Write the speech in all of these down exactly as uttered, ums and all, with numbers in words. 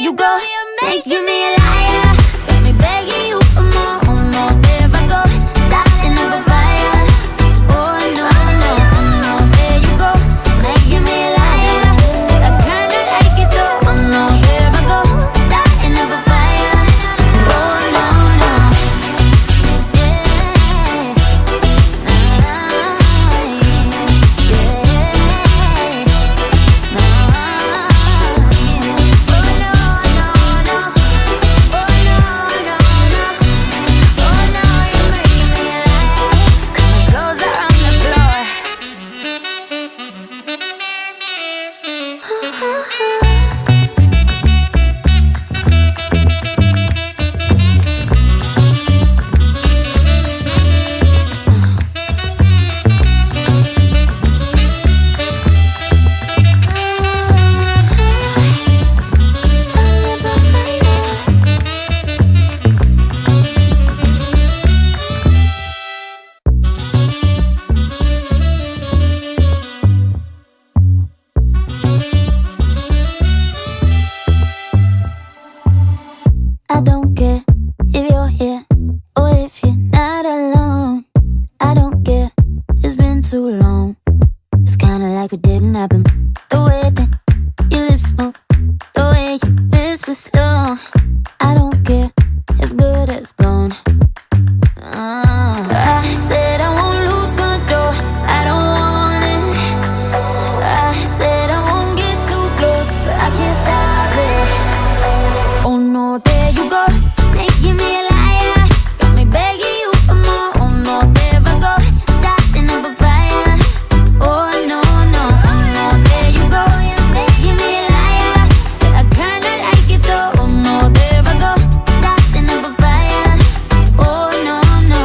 you go, making me a liar. Got me begging you for more. Oh no, there I go, starting up a fire. Oh no, no, oh no, there you go, making me a liar. I kinda like it though. Oh no, there I go, starting up a fire. Oh no, no, yeah, nah, I don't care if you're here or if you're not alone. I don't care, it's been too long. It's kinda like it didn't happen. The way that your lips move, the way you whisper slow. I don't care, it's good as gone. uh, I said I won't lose control, I don't want it. I said I won't get too close, but I can't stop it. Oh no, there you go, making me a liar. Got me begging you for more. Oh no, there I go, starting up a fire. Oh no, no, oh no, there you go, making me a liar. I kinda like it though. Oh no, there I go, starting up a fire. Oh no, no,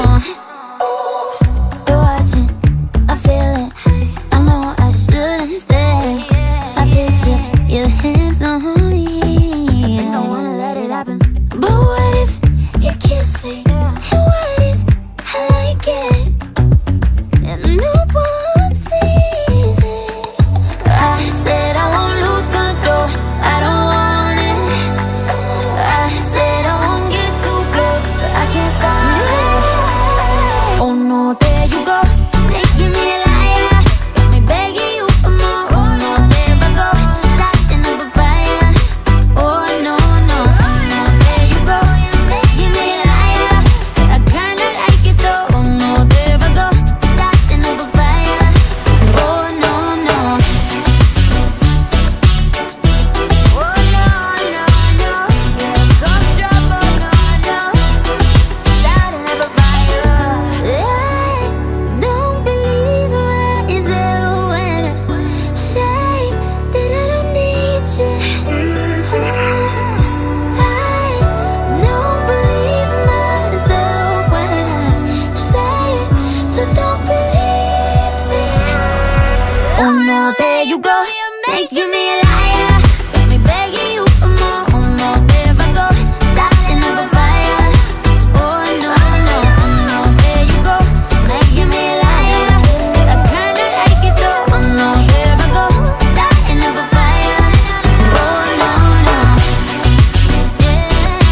you're watching, I feel it. I know I shouldn't stay. I picture your hands on me. I don't wanna let it happen. But what if you kiss me? And what if I like it and no one sees it? I said I won't lose control, I don't want it. I said I won't get too close, but I can't stop it. Oh no, there you go, making me a liar. Got me begging you for more. Oh no, there I go, starting up a fire. Oh no, no, oh no, there you go, making me a liar. I kinda like it though. Oh no, there I go, starting up a fire. Oh no, no, oh no, no, no, here comes trouble. No, no, starting up a fire. I don't believe myself when I say that I don't need you. I don't believe myself when I say it, so don't believe me. Oh no, there you go, making me a liar. Got me begging you for more. Oh no, there I go, starting up a fire. Oh no, no, oh no, there you go, making me a liar. I kinda like it though. Oh no, there I go, starting up a fire. Oh no, no, yeah,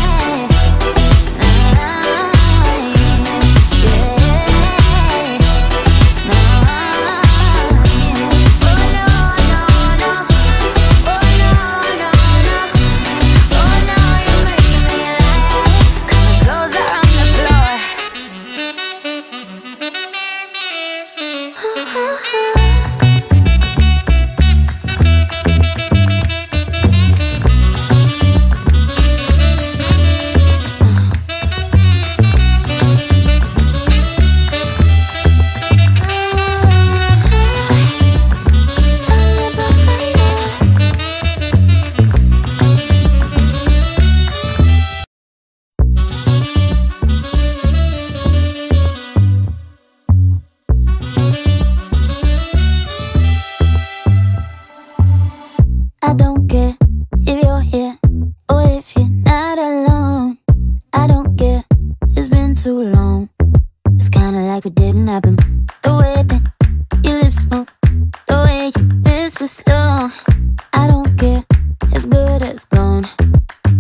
I don't care if you're here or if you're not alone. I don't care, it's been too long. It's kinda like it didn't happen. The way that your lips move, the way you whisper slow. I don't care, it's good as gone.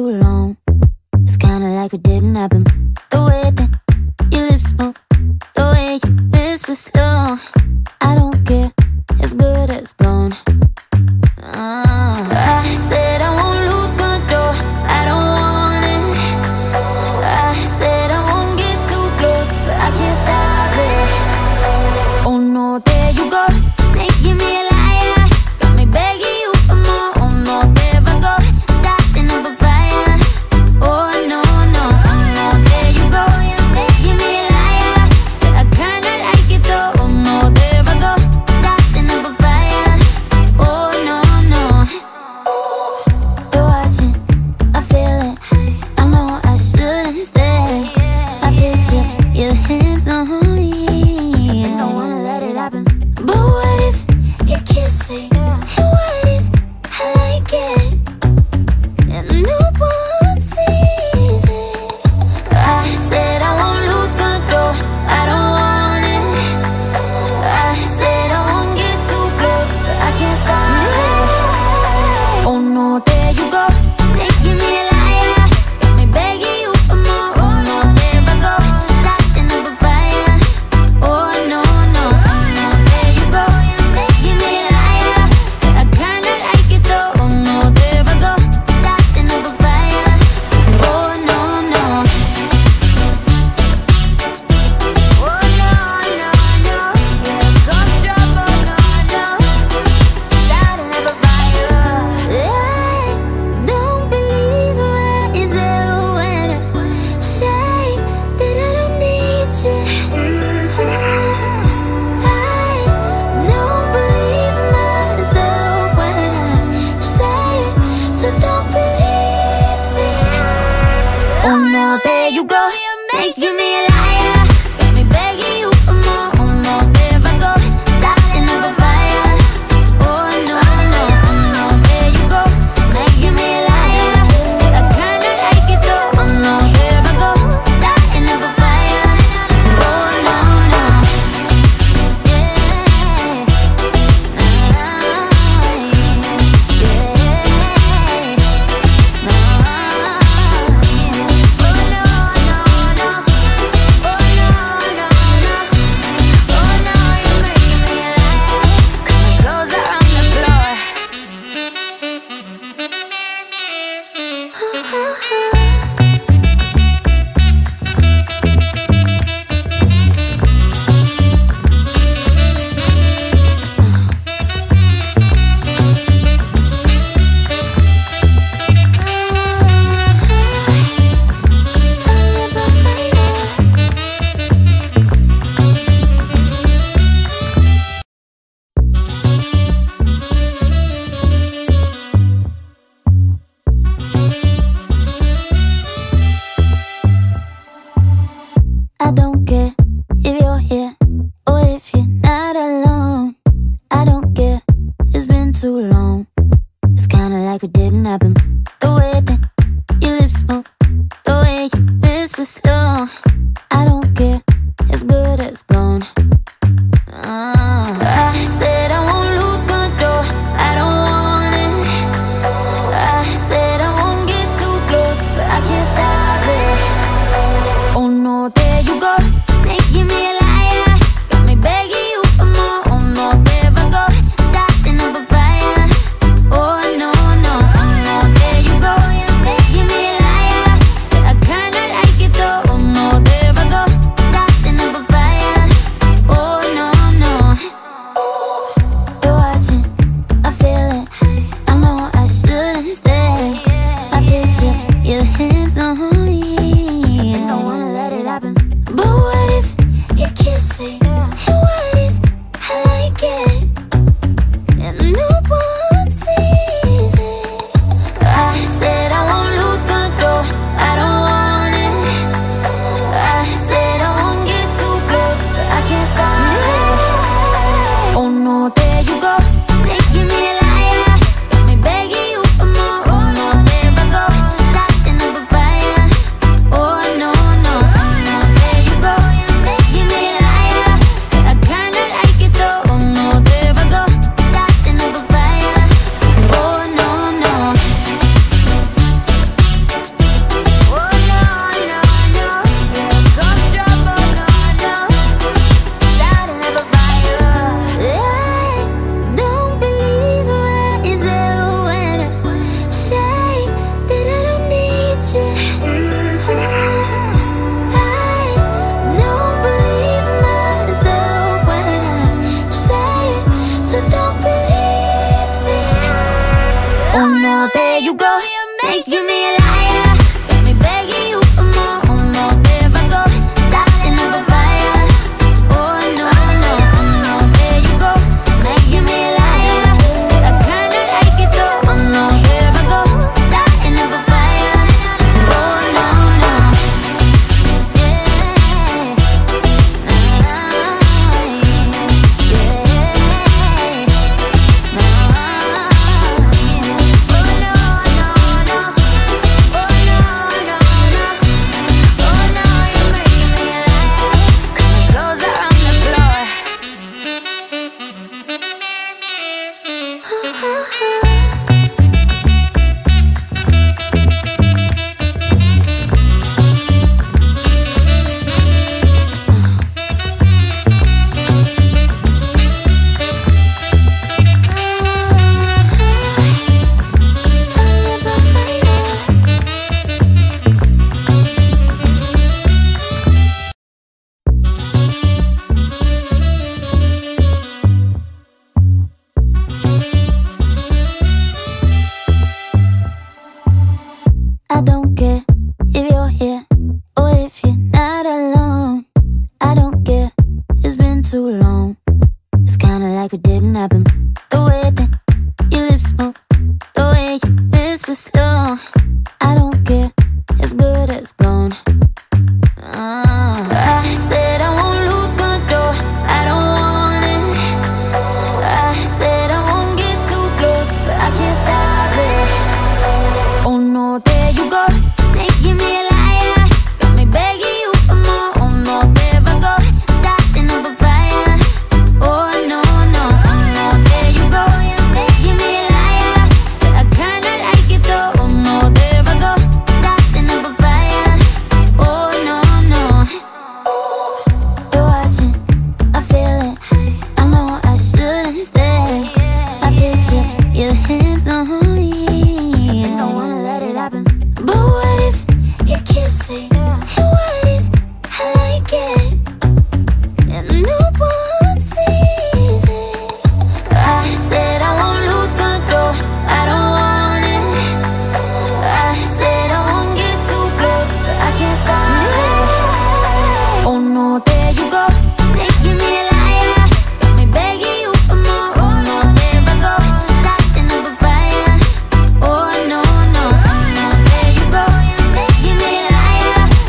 too long. It's kinda like it didn't happen. The way that your lips move, the way you whisper slow. I don't care, it's good as gone. uh, I said I won't lose control, I don't want it. I said I won't get too close, but I can't stop it. Oh no, there you go, making me a liar. Got me begging you for more. Oh no, there I go, starting up a fire. Oh no, no, oh no, there you go, making me a liar. But I kinda like it though. Oh no, there I go, starting up a fire. Oh no, no. You're watching, I feel it, I know I shouldn't stay. I picture your hands on me, I don't wanna let it happen. But what if you kiss me? And what if I like it and no one sees it? I said I won't lose control, I don't want it. I said I won't get too close, but I can't stop it. Oh no, there you go, making me a liar. Got me begging you for more. Oh no, there I go, starting up a fire. Oh no, no, oh no, there you go, making me a liar. But I kinda like it though. Oh no, there I go, starting up a fire. Oh no, no. Oh no, no, no. Yeah, cause trouble, no, no. Starting up a fire. I don't believe myself when I say that I don't need you. I don't believe myself when I say it, so don't believe me. Oh no, there you go, making me a liar. Got me begging you for more. Oh no, there I go, starting up a fire. Oh no, no, oh no, there you go, making me a liar. I kinda like it though. Oh no, there I go, starting up a fire. Oh no, no. Yeah. liar, got me begging you for more. Oh no, there I go, starting up a fire. Oh no, no, oh no, there you go, making me a liar. I kinda like it though. Oh no, there I go, starting up a fire. Oh no, no, yeah, I don't care if you're here or if you're not alone. I don't care, it's been too long. It's kinda like it didn't happen. The way that your lips move, the way you whisper slow. I don't care, it's good as gone. uh, I said I won't lose control, I don't want it. I said I won't get too close, but I can't stop it. Oh no, there you go, making me a liar, got me begging you for more. Oh no, there I go, starting up a fire. Oh no, no, oh no, there you go, making me a liar. I kinda like it though. Oh no, there I go, starting up a fire. Oh no, no, you're watching, I feel it, I know I shouldn't stay. I picture your hands on me, I don't wanna let it happen. But what if you kiss me? And what if I like it and no one sees it? I said I won't lose control, I don't want it. I said I won't get too close, but I can't stop it. Oh no, there you go, making me a liar, got me begging you for more. Oh no, there I go, starting up a fire. Oh no, no, oh no, there you go, making me a liar.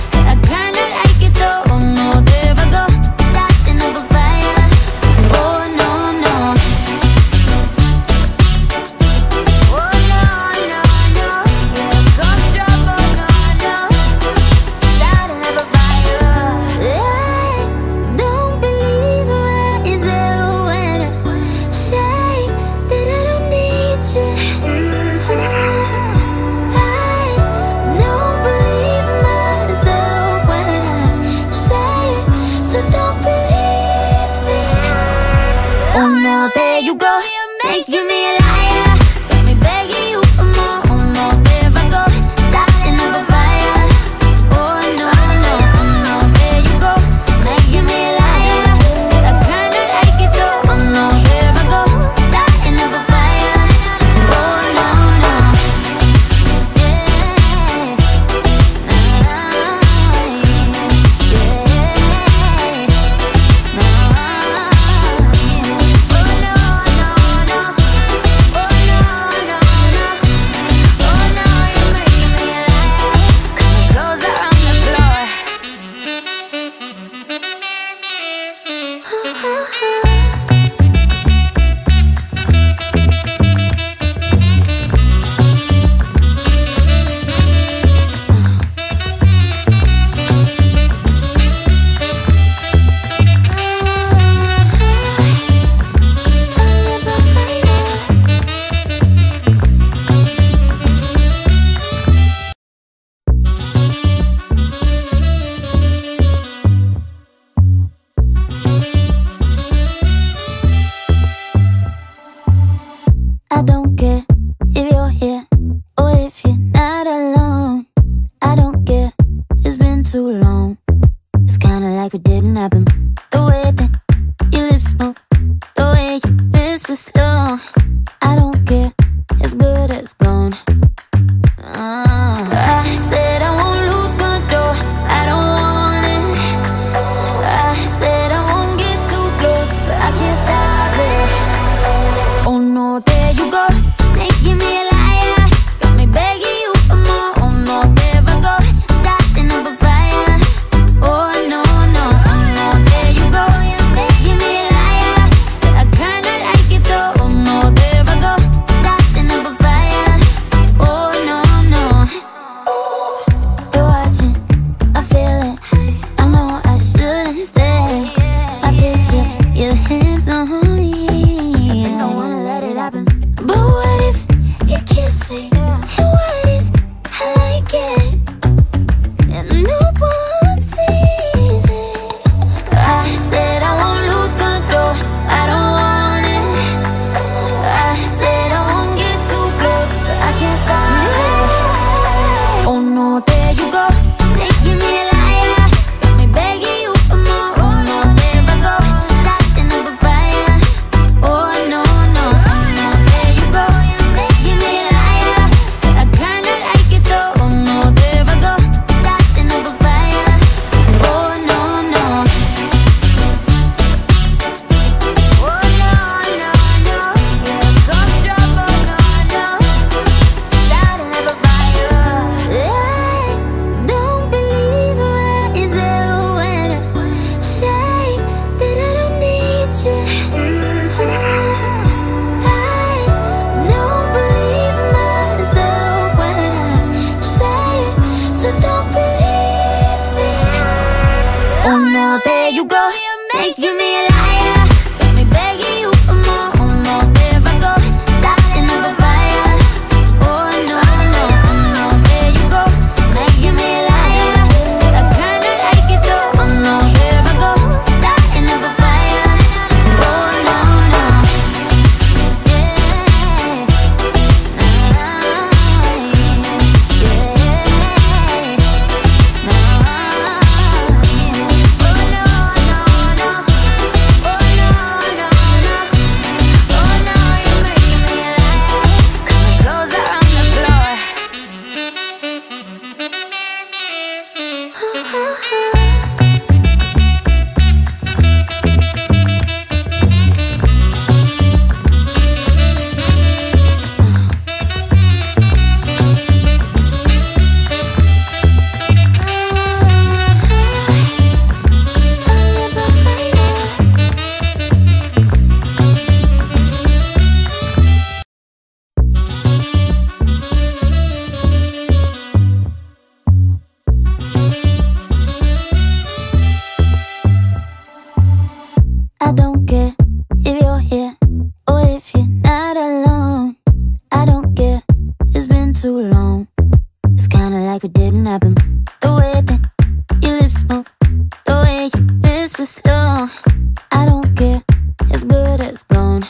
I don't care if you're here or if you're not alone. I don't care, it's been too long. It's kinda like it didn't happen. The way that your lips move, the way you whisper slow. I don't care, it's good as gone.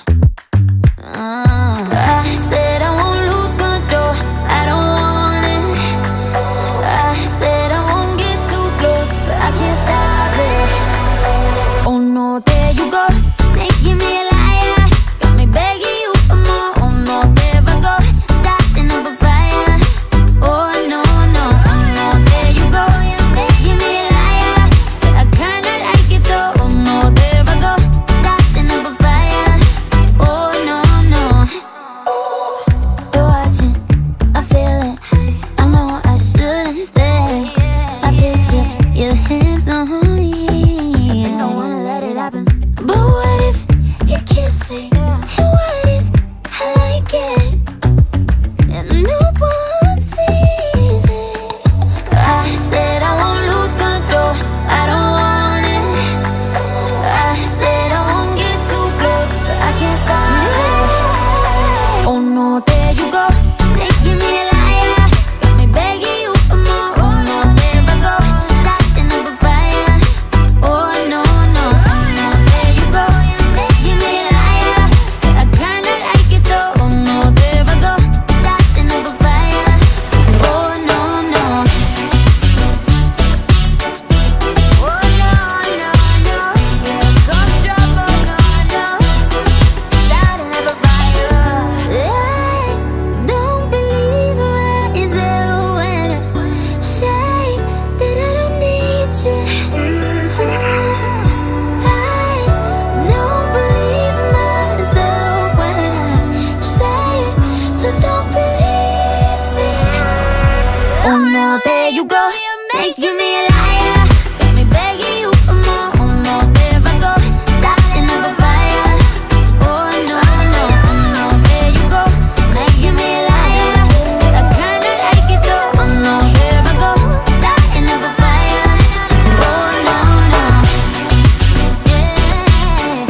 uh, I said I won't lose control, I don't want it. I said I won't get too close, but I can't stop it. Oh no, there you go, making me a liar. Got me begging you for more. Oh no, there I go, starting up a fire. Oh no, no, oh no, there you go, making me a liar. But I kinda like it though. Oh no, there I go, starting up a fire. Oh no, no. You're watching, I feel it. I know I shouldn't stay. I picture your hands on me. I don't wanna let it happen. But what if you kiss me? And what if I like it and no one sees it? I said I won't lose control, I don't want it. I said I won't get too close, but I can't stop it. Oh no, there you go, making me a liar. Got me begging you for more. Oh no, there I go, starting up a fire. Oh no, no, oh no, there you go, making me a liar. But I kinda like it though. Oh no, there I go, starting up a fire. Oh no, no. Oh no, no, no. Here comes trouble, no, no. Starting up a fire. I don't believe myself when I say that I don't need you. I don't believe myself when I say it, so don't believe me. Oh no, there you go, making me a liar. Got me begging you for more. Oh no, there I go, starting up a fire. Oh no, no, oh no, there you go, making me a liar. I kinda like it though. Oh no, there I go, starting up a fire. Oh no, no. Yeah.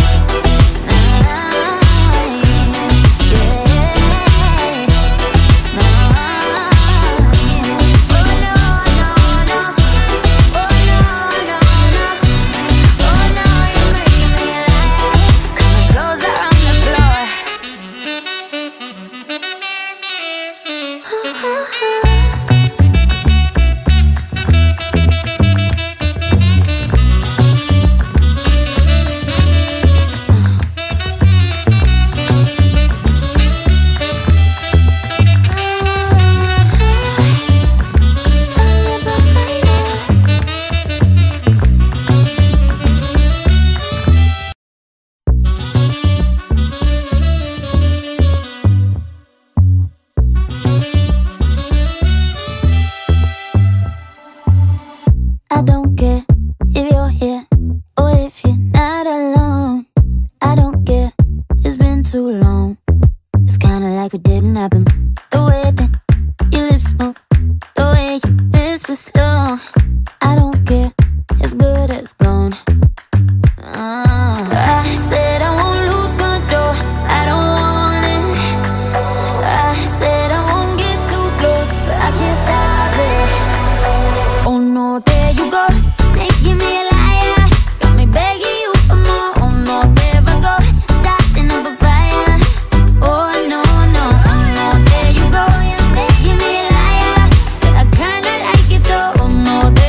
I don't care if you're here or if you're not alone. I don't care, it's been too long. It's kinda like it didn't happen. The way that your lips move, the way you whisper slow. I don't care, it's good as gone. uh, I said I won't lose control, I don't want it. I said I won't get too close, but I can't stop it. Oh no, there you go, making me a liar. Got me begging you for more. Oh no, there I go, starting up a fire. Oh no, no, oh no, there you go, making me a liar. But I kinda like it though. Oh no,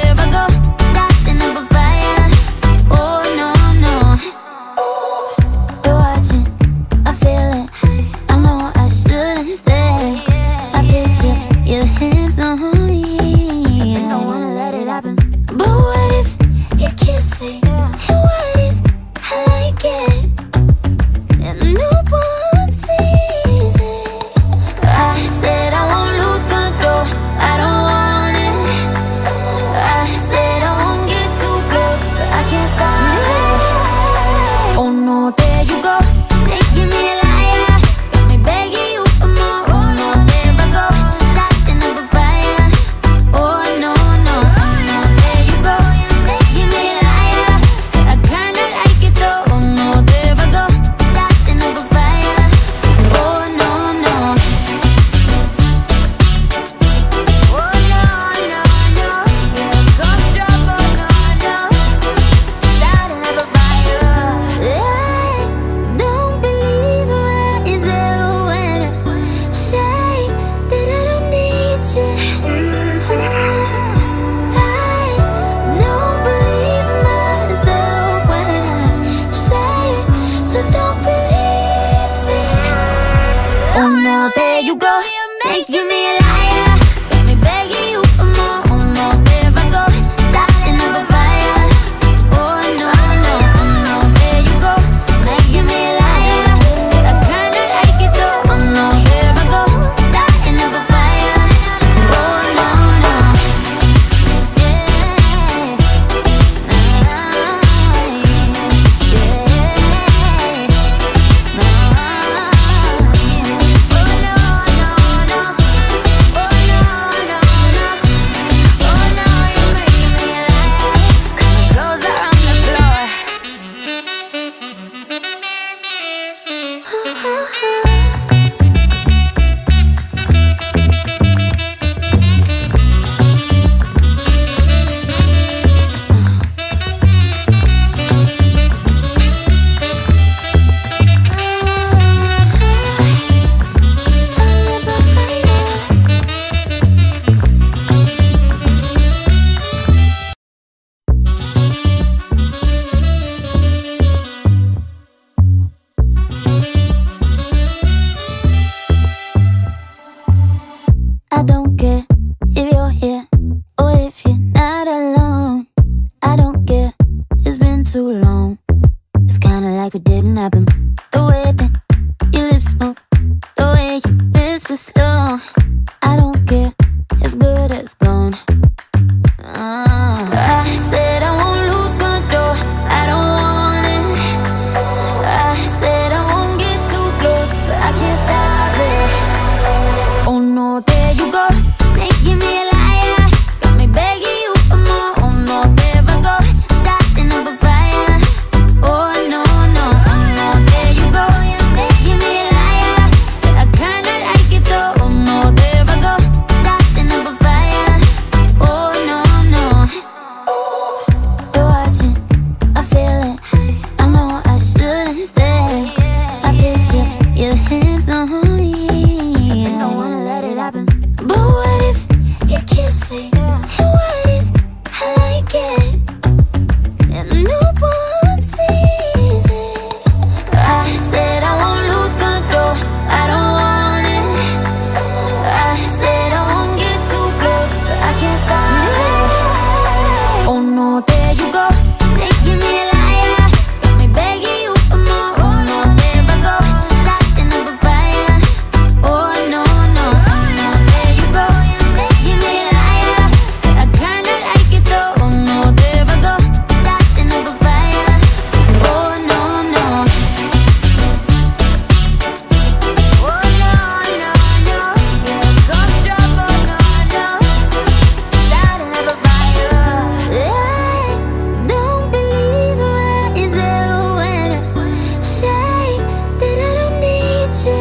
I said I won't lose control, I don't want it. I said I won't get too close, but I can't stop it. Oh no, there you go, making me a liar. Got me begging you for more. Oh no, there I go, starting up a fire. Oh no, no, oh no, there you go, making me a liar. But I kinda like it though. Oh no, there I go, starting up a fire. Oh no, no. You're watching, I feel it. I know I shouldn't stay. I picture your hands on me. I don't wanna let it happen. But what if you kiss me? And what if I like it? And no one sees it. I said I won't lose control, I don't want it. I said I won't get too close, but I can't stop it. Oh no, there you go, making me a liar. Got me begging you for more. Oh no, there I go, starting up a fire. Oh no, no, oh no, there you go, making me a liar. But I kinda like it though. Oh no, there I go, starting up a fire. Oh no, no. Oh no, no, no. Yeah, ghost drop, oh no, no. Starting up a fire. I don't believe myself when I say that I don't need you.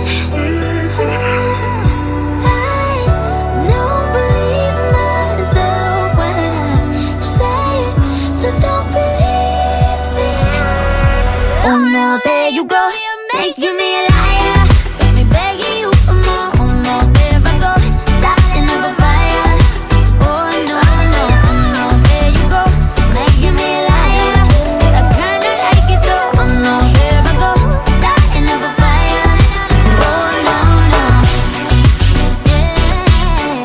I don't believe myself when I say it, so don't believe me. Oh no, there you go, making me a liar. Got me begging you for more. Oh no, there I go, starting up a fire. Oh no, no, oh no, there you go, making me a liar. I kinda like it though. Oh no, there I go, starting up a fire. Oh no, no. Yeah.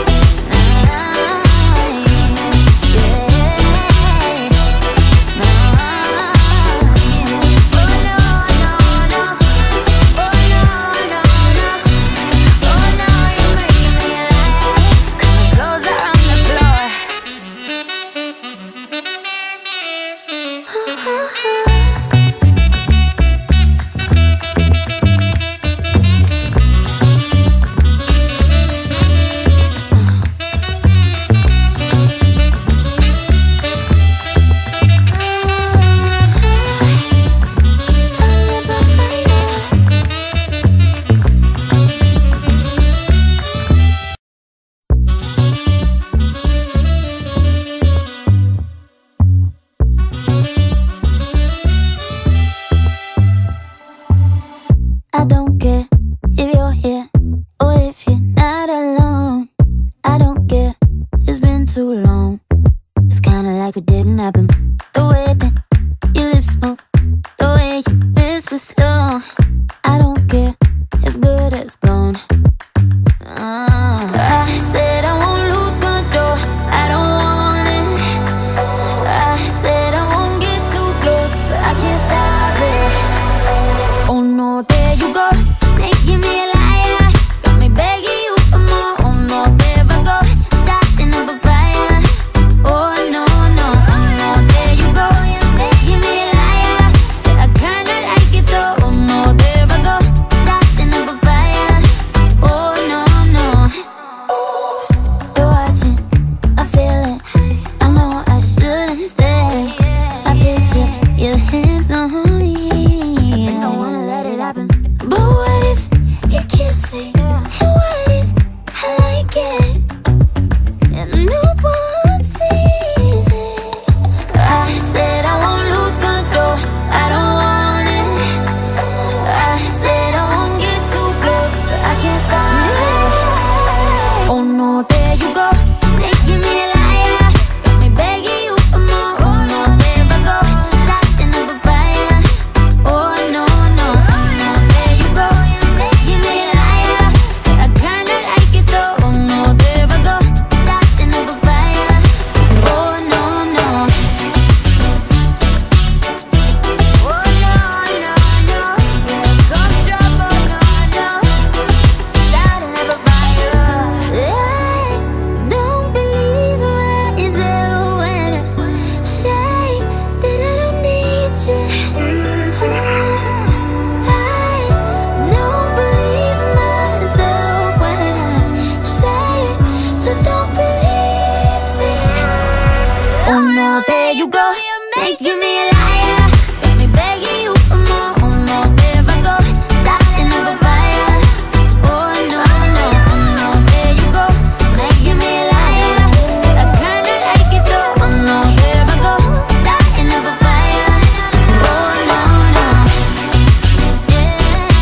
I don't care if you're here or if you're not alone. I don't care, it's been too long. It's kinda like it didn't happen. The way that your lips move, the way you whisper slow. I don't care, it's good as gone. Uh, I said I won't lose control, I don't want it. I said I won't get too close, but I can't stop it. Oh no, there you go, making me a liar. Got me begging you for more. Oh no, there I go, starting up a fire. Oh no, no, oh no, there you go, making me a liar. you go, making me a liar. Got me begging you for more. Oh no, there I go, starting up a fire. Oh no, no, oh no, there you go, making me a liar. I kinda like it though. Oh no, there I go, starting up a fire. Oh no, no, yeah,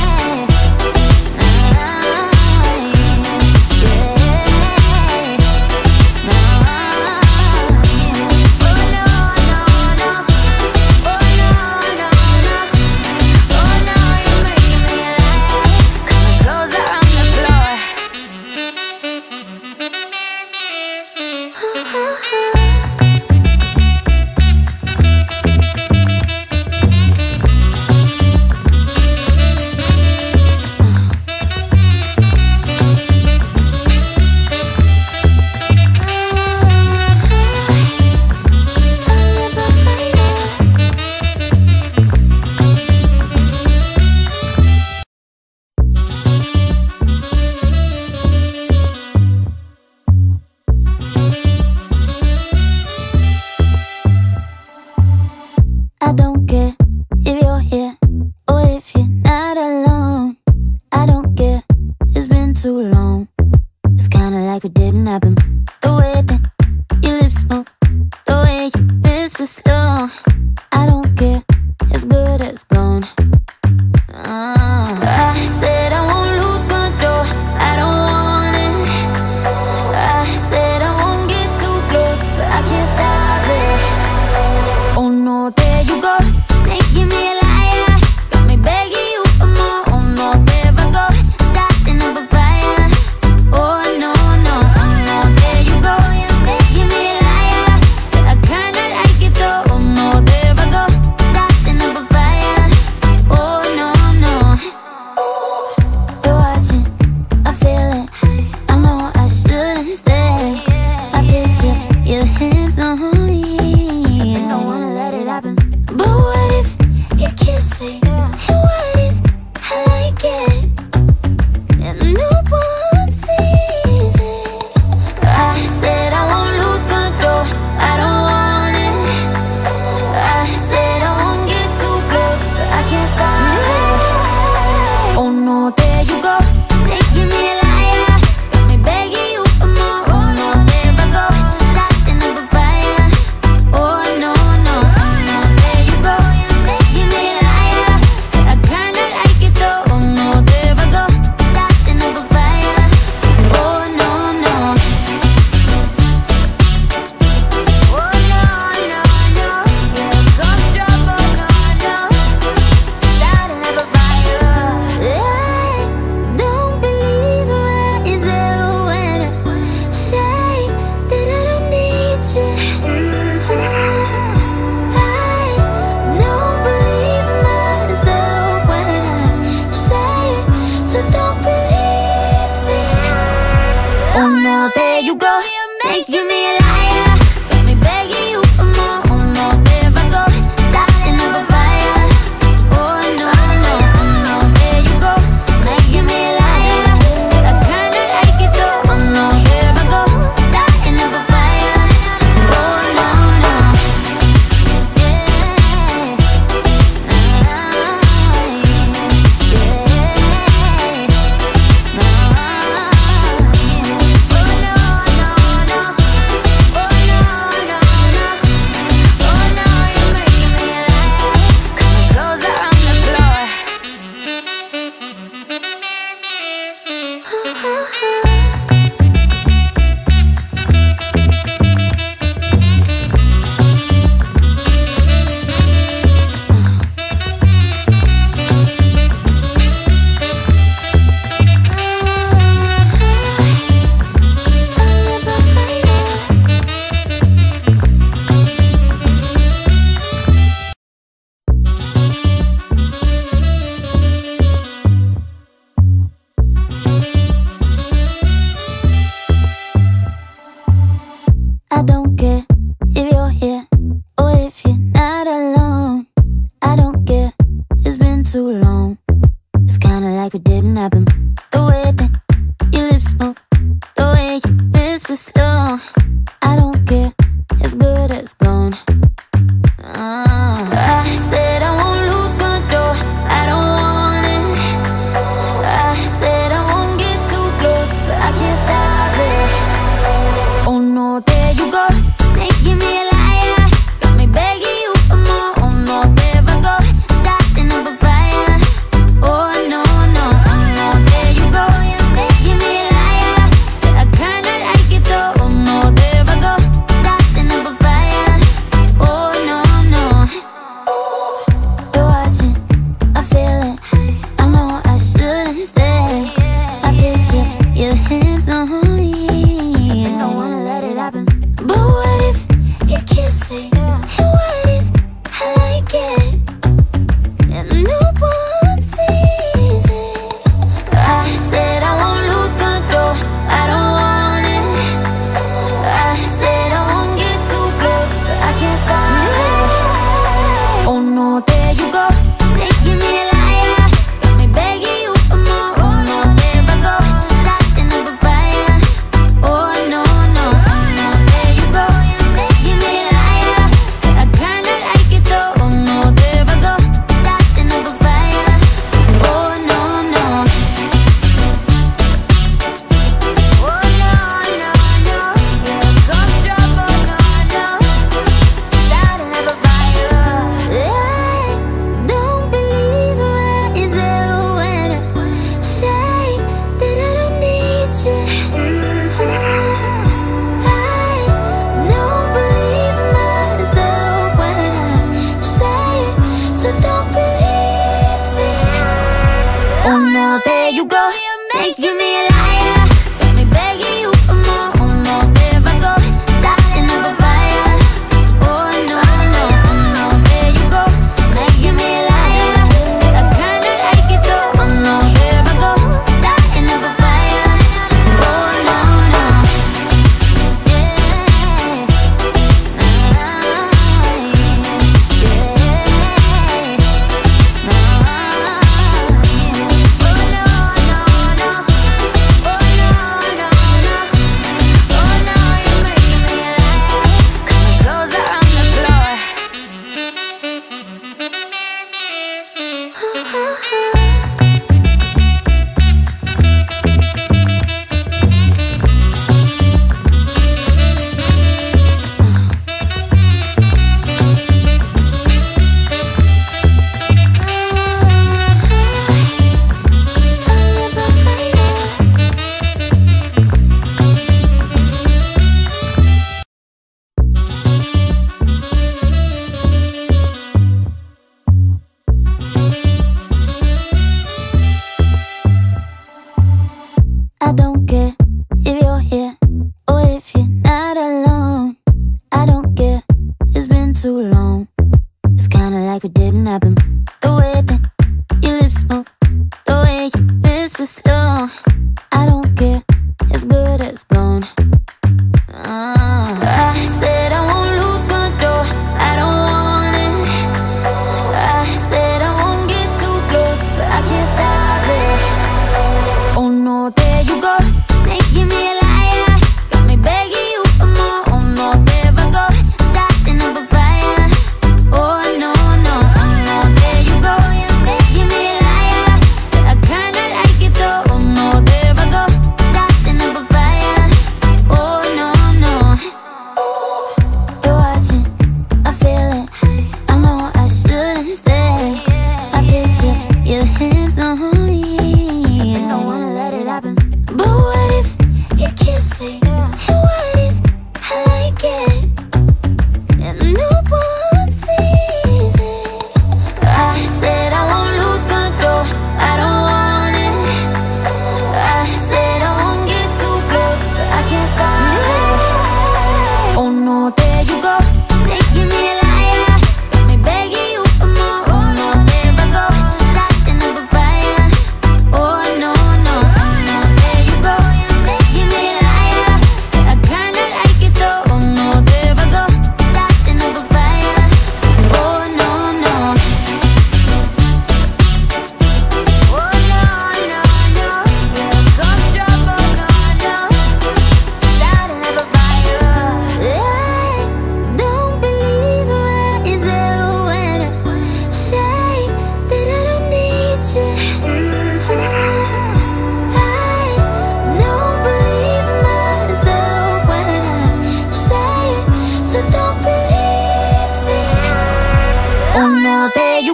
I don't care if you're here or if you're not alone. I don't care, it's been too long. It's kinda like it didn't happen. The way that your lips move, the way you whisper slow. I don't care, it's good as gone. uh, I said I won't lose control, I don't want it. I said I won't get too close, but I can't stop it. Oh no, there you go, making me a liar. Got me begging you for more. Oh no, there I go, starting up a fire. Oh no, no, oh no, there you go, making me a liar. I kinda like it though. Oh no, go, making me a liar. Got me begging you for more. Oh no, there I go, starting up a fire. Oh no, no, oh no, there you go, making me a liar. Yeah, I kinda like it though. Oh no, there I go, starting up a fire. Oh no, no. You're watching, I feel it. I know I shouldn't stay. I picture your hands on me. I don't wanna let it happen, but what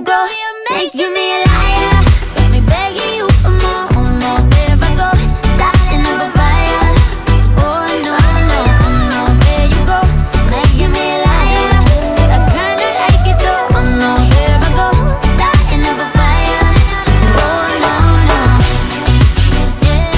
go, making me a liar. Got me begging you for more. Oh no, there I go, starting up a fire. Oh no, no, no, there you go, making me a liar. I kinda like it though. Oh no, there I go, starting up a fire. Oh no, no, yeah,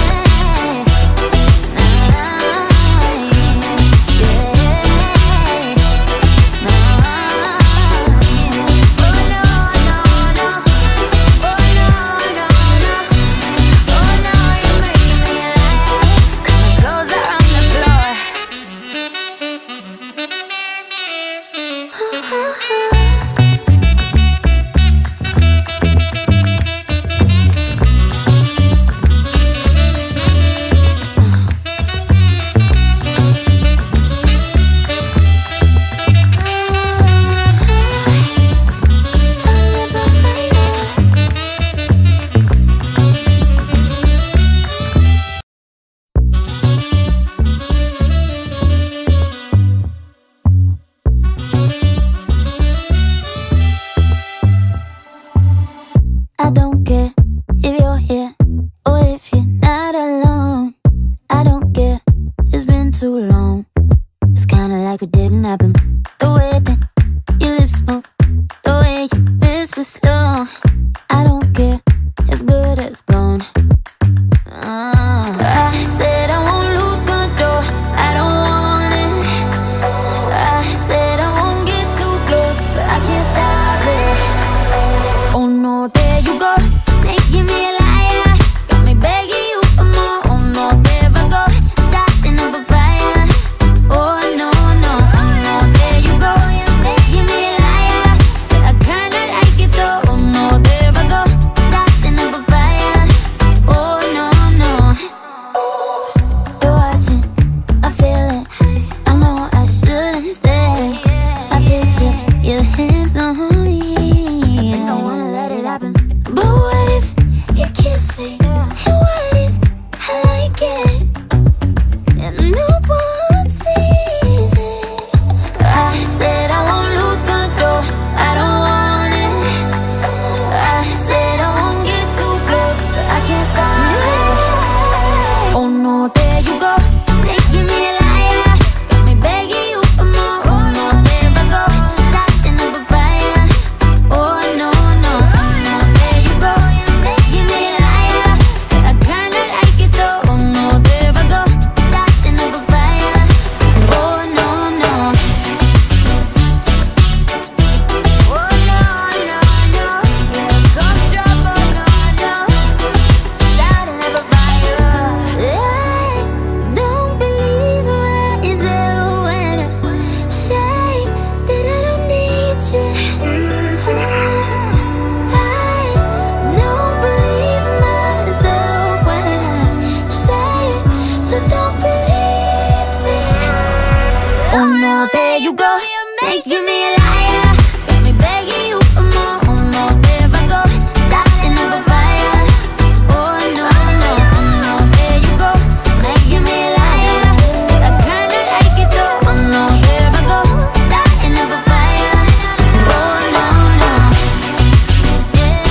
I don't care if you're here or if you're not alone. I don't care, it's been too long. It's kinda like it didn't happen. The way that your lips move, the way you whisper slow. I don't care, it's good as gone. uh, I said I won't lose control, I don't want it. I said I won't get too close, but I can't stop it. Oh no, there you go, making me a liar. Got me begging you for more. Oh no, there I go, starting up a fire. Oh no, no, oh no, there you go, making me a liar. I kinda like it though. Oh no, there I go, starting up a fire. Oh no, no, you're watching, I feel it. I know I shouldn't stay. I picture your hands on me. I don't wanna let it happen. But what if you kiss me? And what if I like it and no one sees it? I said I won't lose control, I don't want it. I said I won't get too close, but I can't stop it. Oh no, there you go, making me a liar. Got me begging you for more. Oh no, there I go, starting up a fire. Oh no, no, oh no, there you go, making me a liar. I kinda like it though. Oh no, there I go, starting up a fire. Oh no, no, oh no, no, no, yeah, ghost drop. Oh no, no, starting up a fire. I don't believe myself when I say that I don't need you. I don't believe myself when I say it, so don't believe me. Oh no, there you go, making me a liar. Got me begging you for more. Oh no, there I go, starting up a fire. Oh no, no, oh no, there you go, making me a liar. I kinda like it though. Oh no, there I go, starting up a fire. Oh no, no, yeah,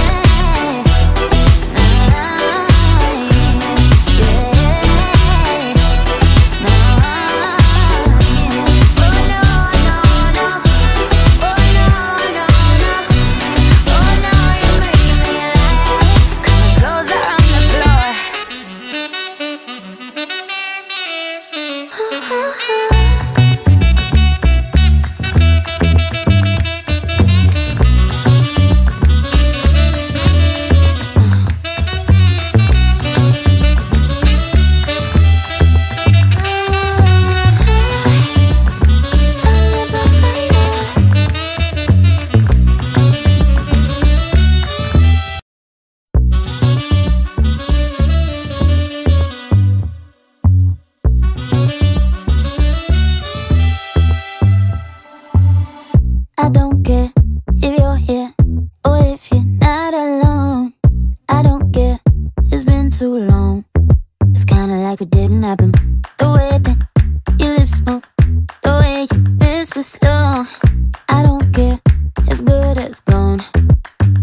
I don't care if you're here or if you're not alone. I don't care, it's been too long. It's kinda like it didn't happen. The way that your lips move, the way you whisper slow. I don't care, it's good as gone.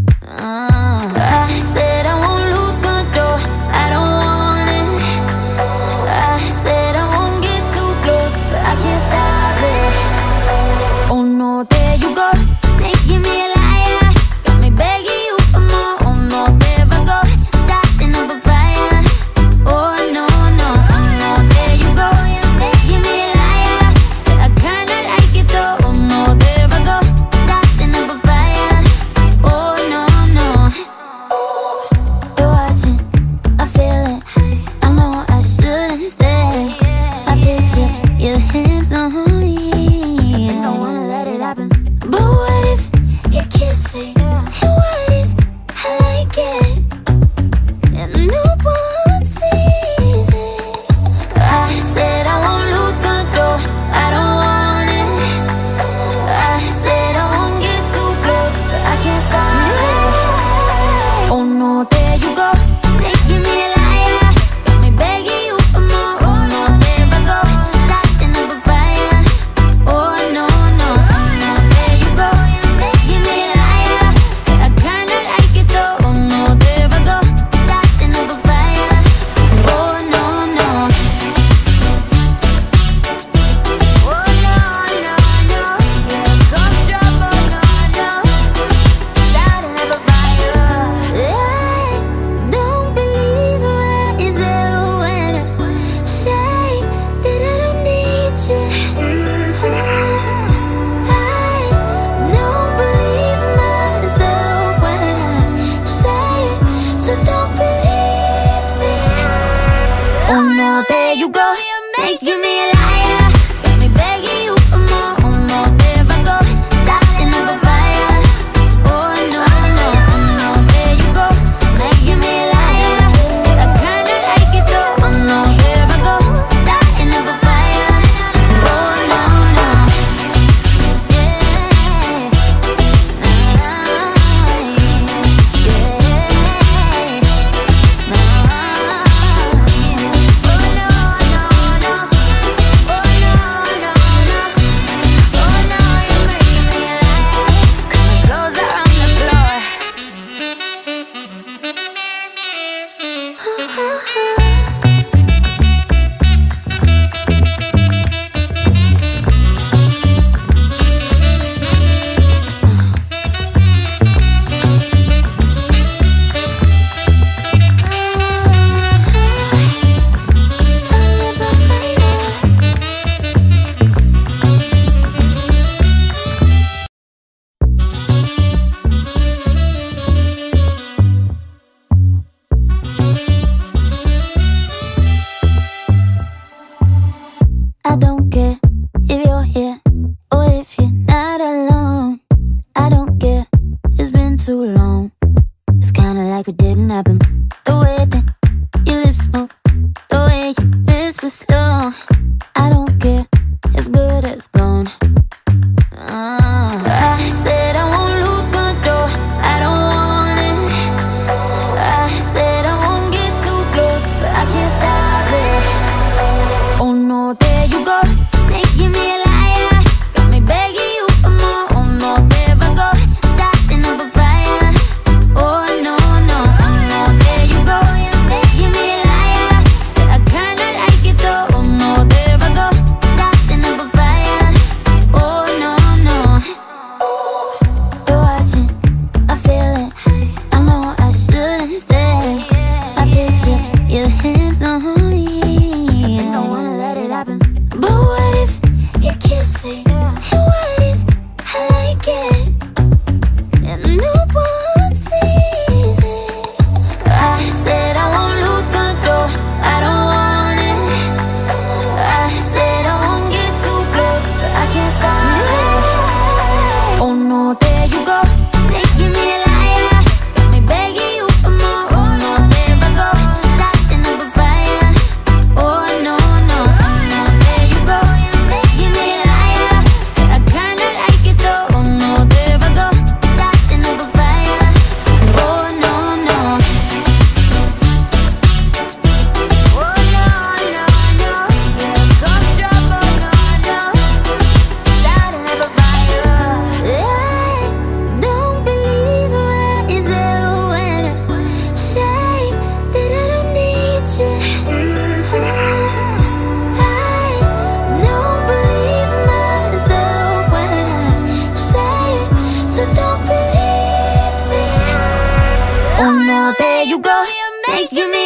making me